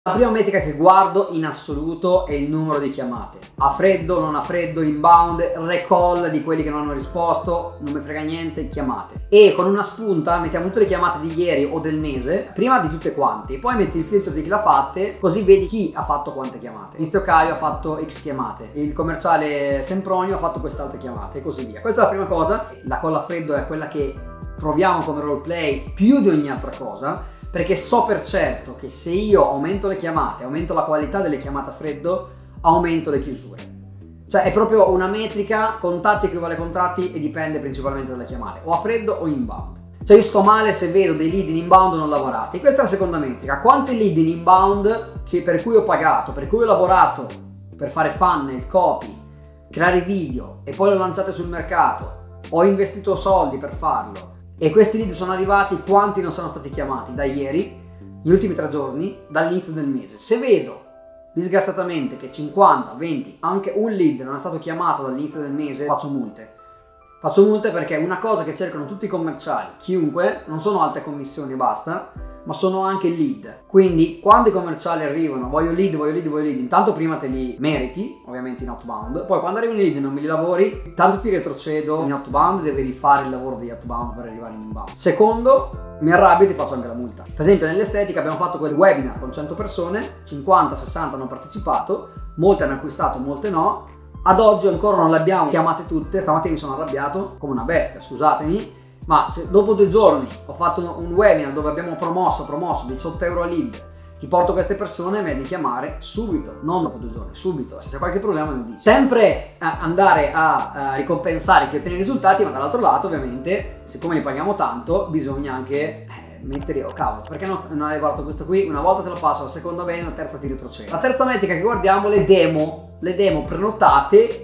La prima metrica che guardo in assoluto è il numero di chiamate. A freddo, non a freddo, inbound, recall di quelli che non hanno risposto, non mi frega niente, chiamate. E con una spunta mettiamo tutte le chiamate di ieri o del mese, prima di tutte quanti, poi metti il filtro di chi l'ha fatte, così vedi chi ha fatto quante chiamate. Tizio Caio ha fatto X chiamate, il commerciale Sempronio ha fatto queste chiamate e così via. Questa è la prima cosa. La call a freddo è quella che proviamo come roleplay più di ogni altra cosa, perché so per certo che se io aumento le chiamate, aumento la qualità delle chiamate a freddo, aumento le chiusure. Cioè è proprio una metrica, contatti equivale contratti, e dipende principalmente dalle chiamate, o a freddo o inbound. Cioè io sto male se vedo dei lead in inbound non lavorati. Questa è la seconda metrica. Quanti lead in inbound per cui ho pagato, per cui ho lavorato per fare funnel, copy, creare video e poi l'ho lanciate sul mercato, ho investito soldi per farlo, e questi lead sono arrivati, quanti non sono stati chiamati da ieri, gli ultimi 3 giorni, dall'inizio del mese. Se vedo disgraziatamente che 50, 20, anche un lead non è stato chiamato dall'inizio del mese, faccio multe. Faccio multe perché è una cosa che cercano tutti i commerciali, chiunque, non sono alte commissioni e basta, ma sono anche lead. Quindi quando i commerciali arrivano, voglio lead, voglio lead, voglio lead, intanto prima te li meriti, ovviamente in outbound, poi quando arrivano i lead e non me li lavori, tanto ti retrocedo in outbound, devi rifare il lavoro di outbound per arrivare in inbound. Secondo, mi arrabbio e ti faccio anche la multa. Per esempio nell'estetica abbiamo fatto quel webinar con 100 persone, 50, 60 hanno partecipato, molte hanno acquistato, molte no. Ad oggi ancora non le abbiamo chiamate tutte, stamattina mi sono arrabbiato come una bestia, scusatemi. Ma se dopo 2 giorni ho fatto un webinar dove abbiamo promosso 18 euro a lead, ti porto queste persone, me le devi chiamare subito, non dopo 2 giorni, subito. Se c'è qualche problema me lo dici. Sempre andare a ricompensare chi ottiene i risultati, ma dall'altro lato ovviamente, siccome li paghiamo tanto, bisogna anche mettere, oh cavolo, perché non hai guardato questo qui? Una volta te lo passo, la seconda bene, la terza ti retrocede. La terza metrica che guardiamo, le demo prenotate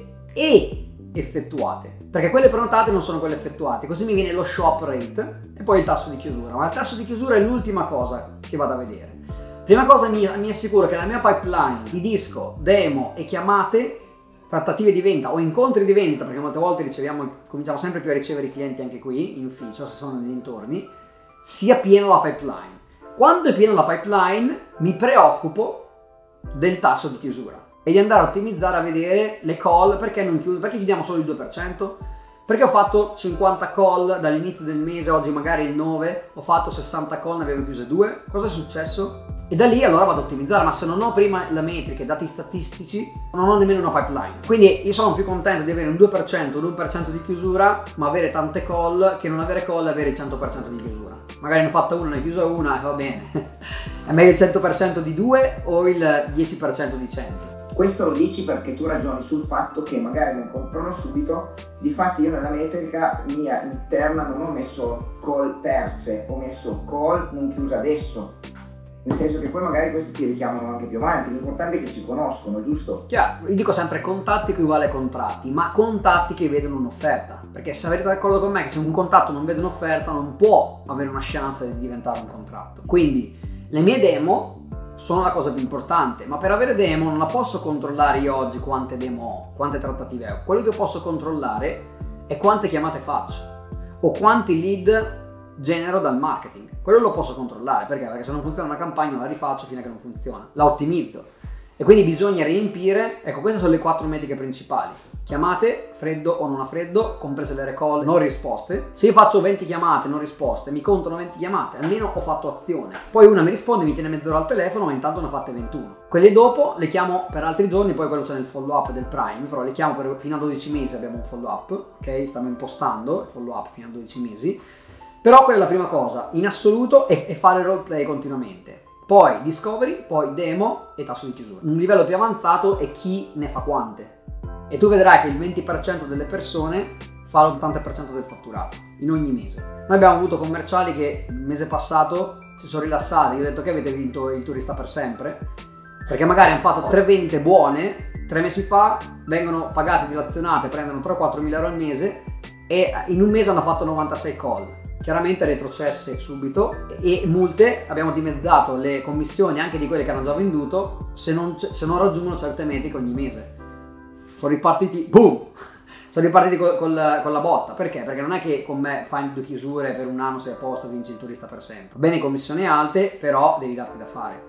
e effettuate. Perché quelle prenotate non sono quelle effettuate, così mi viene lo show up rate e poi il tasso di chiusura. Ma il tasso di chiusura è l'ultima cosa che vado a vedere. Prima cosa mi assicuro che la mia pipeline di disco, demo e chiamate, trattative di vendita o incontri di vendita, perché molte volte cominciamo sempre più a ricevere i clienti anche qui in ufficio, se sono nei dintorni, sia piena la pipeline. Quando è piena la pipeline mi preoccupo del tasso di chiusura e di andare a ottimizzare, a vedere le call, perché non chiudo, perché chiudiamo solo il 2%, perché ho fatto 50 call dall'inizio del mese, oggi magari il 9, ho fatto 60 call, ne abbiamo chiuse 2, cosa è successo? E da lì allora vado a ottimizzare, ma se non ho prima la metrica, i dati statistici, non ho nemmeno una pipeline. Quindi io sono più contento di avere un 2%, l'1% di chiusura, ma avere tante call, che non avere call e avere il 100% di chiusura. Magari ne ho fatta una, ne ho chiusa una e va bene. È meglio il 100% di 2 o il 10% di 100? Questo lo dici perché tu ragioni sul fatto che magari non comprano subito. Difatti io nella metrica mia interna non ho messo call perse, ho messo call non chiusa adesso. Nel senso che poi magari questi ti richiamano anche più avanti, l'importante è che ci conoscono, giusto? Chiaro, io dico sempre contatti equivale contratti, ma contatti che vedono un'offerta. Perché se avete d'accordo con me che se un contatto non vede un'offerta non può avere una chance di diventare un contratto. Quindi le mie demo sono la cosa più importante, ma per avere demo non la posso controllare io oggi quante demo ho, quante trattative ho. Quello che posso controllare è quante chiamate faccio o quanti lead genero dal marketing. Quello lo posso controllare, perché se non funziona una campagna la rifaccio fino a che non funziona, la ottimizzo. E quindi bisogna riempire, ecco, queste sono le 4 metriche principali. Chiamate, freddo o non a freddo, comprese le recall, non risposte. Se io faccio 20 chiamate non risposte, mi contano 20 chiamate, almeno ho fatto azione. Poi una mi risponde, mi tiene mezz'ora al telefono, ma intanto ne ho fatte 21. Quelle dopo le chiamo per altri giorni, poi quello c'è nel follow up del Prime, però le chiamo fino a 12 mesi, abbiamo un follow up, ok? Stiamo impostando il follow up fino a 12 mesi. Però quella è la prima cosa, in assoluto, è fare roleplay continuamente. Poi discovery, poi demo e tasso di chiusura. Un livello più avanzato è chi ne fa quante. E tu vedrai che il 20% delle persone fa l'80% del fatturato in ogni mese. Noi abbiamo avuto commerciali che il mese passato si sono rilassati, io ho detto che avete vinto il turista per sempre, perché magari hanno fatto 3 vendite buone 3 mesi fa, vengono pagate, dilazionate, prendono 3-4 mila euro al mese e in un mese hanno fatto 96 call. Chiaramente retrocesse subito e multe, abbiamo dimezzato le commissioni anche di quelle che hanno già venduto se non raggiungono certe metriche ogni mese. Sono ripartiti, boom! Sono ripartiti con la botta. Perché? Perché non è che con me fai 2 chiusure per un anno, sei a posto, vinci il turista per sempre. Bene, commissioni alte, però devi darti da fare.